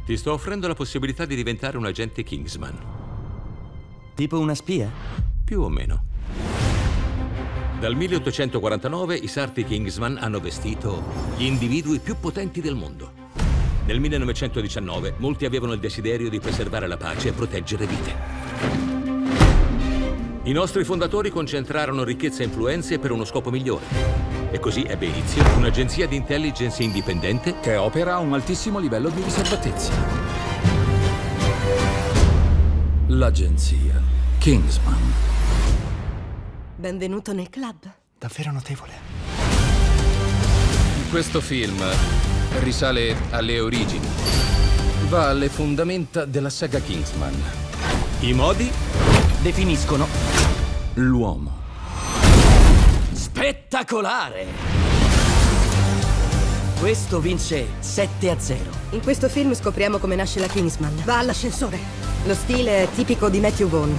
Ti sto offrendo la possibilità di diventare un agente Kingsman. Tipo una spia? Più o meno. Dal 1849 i sarti Kingsman hanno vestito gli individui più potenti del mondo. Nel 1919 molti avevano il desiderio di preservare la pace e proteggere vite. I nostri fondatori concentrarono ricchezza e influenze per uno scopo migliore. E così ebbe inizio un'agenzia di intelligence indipendente che opera a un altissimo livello di riservatezza. L'agenzia Kingsman. Benvenuto nel club. Davvero notevole. Questo film risale alle origini. Va alle fondamenta della saga Kingsman. I modi Definiscono L'uomo. spettacolare. Questo vince 7-0. In questo film scopriamo come nasce la Kingsman. Va all'ascensore. Lo stile è tipico di Matthew Vaughn.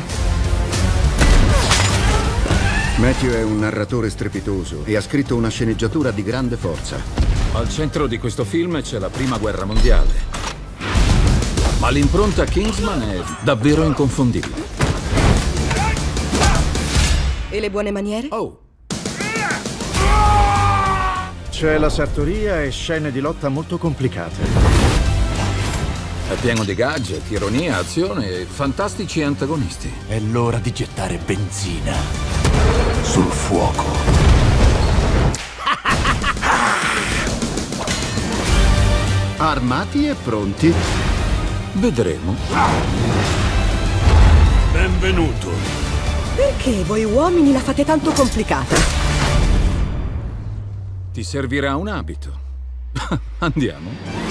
Matthew è un narratore strepitoso e ha scritto una sceneggiatura di grande forza. Al centro di questo film c'è la Prima Guerra Mondiale. Ma l'impronta Kingsman è davvero inconfondibile. E le buone maniere? Oh, C'è la sartoria e scene di lotta molto complicate. è pieno di gadget, ironia, azione e fantastici antagonisti. È l'ora di gettare benzina sul fuoco. Armati e pronti? Vedremo. Benvenuto. Perché voi uomini la fate tanto complicata? Ti servirà un abito. Andiamo.